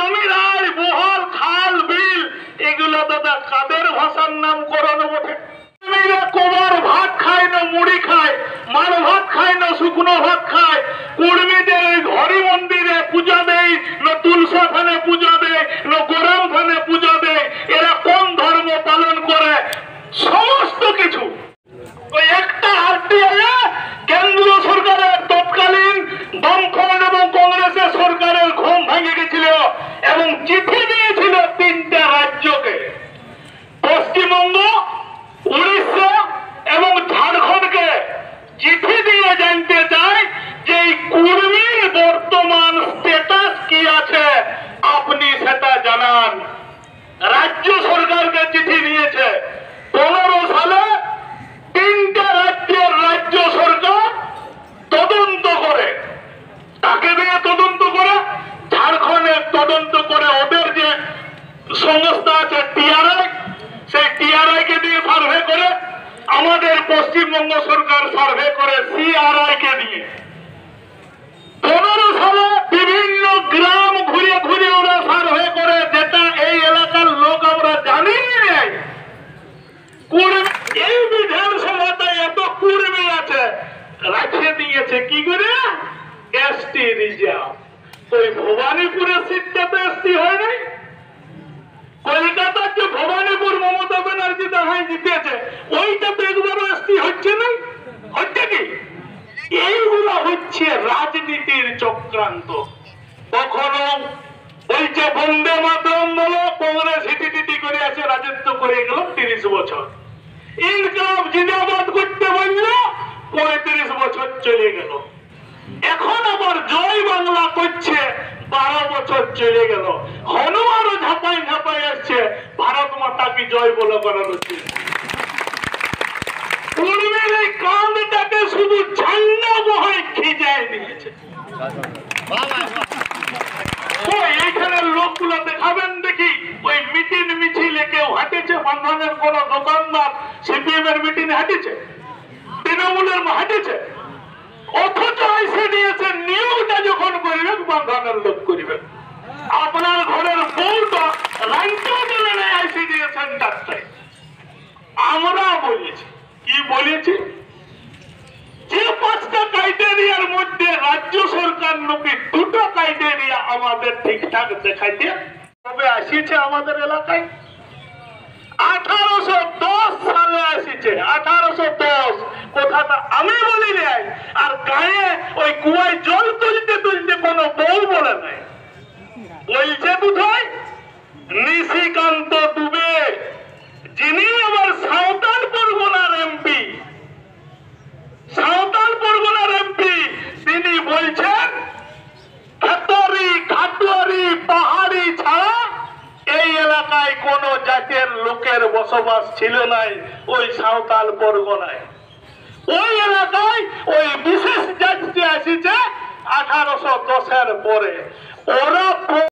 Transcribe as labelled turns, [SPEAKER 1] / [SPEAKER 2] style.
[SPEAKER 1] জমিদার বহল খাল বিল এগুলো দাদা কাদের ভাষার নামকরণ বটে? কবার ভাত খায় না মুড়ি খায়, মার ভাত খায় না শুকনো ভাত খায়, কুর্মীদের ঘরে মন্দিরে পূজা দেয় না তুলসা থানে পূজা দেয় না গোরাম থানে পূজা দেয়, এরা কোন ধর্ম পালন করে? সমস্ত কিছু ওই একটা আরটিআই কেন্দ্রীয় সরকারের তৎকালীন বামফ্রন্ট এবং কংগ্রেসের সরকারের ঘুম ভেঙে গেছিল এবং চিঠি দিয়েছিল তিনটা রাজ্যকে, পশ্চিমবঙ্গ, উড়িষ্যা এবং ঝাড়খণ্ডকে চিঠি দিয়ে জানতে চায় যে এই কুর্মীর বর্তমান স্ট্যাটাস কি আছে, আপনি সেটা জানান। রাজ্য সরকারকে চিঠি দিয়েছে। 15 সালে তিনটা রাজ্যের রাজ্য সরকার তদন্ত করে, তাকে দিয়ে তদন্ত করে, ঝাড়খণ্ডের তদন্ত করে, ওদের যে সংস্থা আছে টিআরআই, সেই টিআরআই কে দিয়ে সার্ভে করে, আমাদের পশ্চিমবঙ্গ সরকার সার্ভে করে সিআরআই কে দিয়ে। 15 সালে বিভিন্ন গ্রাম ঘুরে ঘুরে ওরা সার্ভে করে, যেটা এই এলাকার লোক আমরা জানি নাই। এই বিধানসভাতে এত কুর্মী আছে, রাখে দিয়েছে কি করে? ST reserve. ওই ভবানীপুরের সিটটাতে এসটি হয় নাই? কলকাতার যে ভবানীপুর মমতা ব্যানার্জি দেখায় জিতেছে, ওইটাতে একবারও এসটি হচ্ছে না। হচ্ছে কি? এইগুলো হচ্ছে রাজনীতির চক্রান্ত। কখনো ওই যে বন্দে মাতরম বলো, কংগ্রেস হিটিটিটি করে আছে, রাজত্ব করে গেল 30 বছর। ইনকলাব জিন্দাবাদ করতে বলল, 35 বছর চলে গেল। এখন আবার জয় বাংলা করছে, 12 বছর চলে গেল। হনুমানও ঝাপাই ঝাপাই আসছে, ভারত মাতা কি জয় বলে করার হচ্ছে। কুর্মীর এই কান্দটাকে শুধু ঝান্ডা বহাই খিজায় নিয়েছে। এইখানের লোকগুলো দেখাবেন দেখি, ওই মিটিং মিছিলে কেউ হাঁটেছে? বান্ধনের কোন দোকানদার সিপিএম এর মিটিং হাঁটেছে? তৃণমূলের হাঁটেছে? অথচ এসে দিয়েছে নিয়োগটা যখন করবেন বান্ধনের লোক করবেন। আপনার ঘরের বউটা রাইতে বলে নেয় এসে দিয়েছেন ডাক্তার। আমরা বলেছি কি বলেছি, যে 5টা ক্রাইটেরিয়ার মধ্যে রাজ্য সরকার নাকি 2টা ক্রাইটেরিয়া আমাদের ঠিকঠাক দেখাইতে তবে আসিছে আমাদের এলাকায়। 1810 সালে আসিছে, 1810 কথাটা আমি বলি নাই। আর গায়ে ওই কুয়ায় জল তুলতে তুলতে কোন বউ বলে নাই, বলছে কোথায়? নিশিকান্ত দুবে, যিনি আবার সাঁওতাল পরগনার এমপি। সাঁওতাল পরগনার এমপি তিনি বলছেন খেতরি ঘাটুয়ারি পাহাড়ি ছাড়া এই এলাকায় কোন জাতের লোকের বসবাস ছিল নাই ওই সাঁওতাল পরগনায়। ওই এলাকায় ওই বিশেষ জাতি আসিছে 1810 পরে। ওরা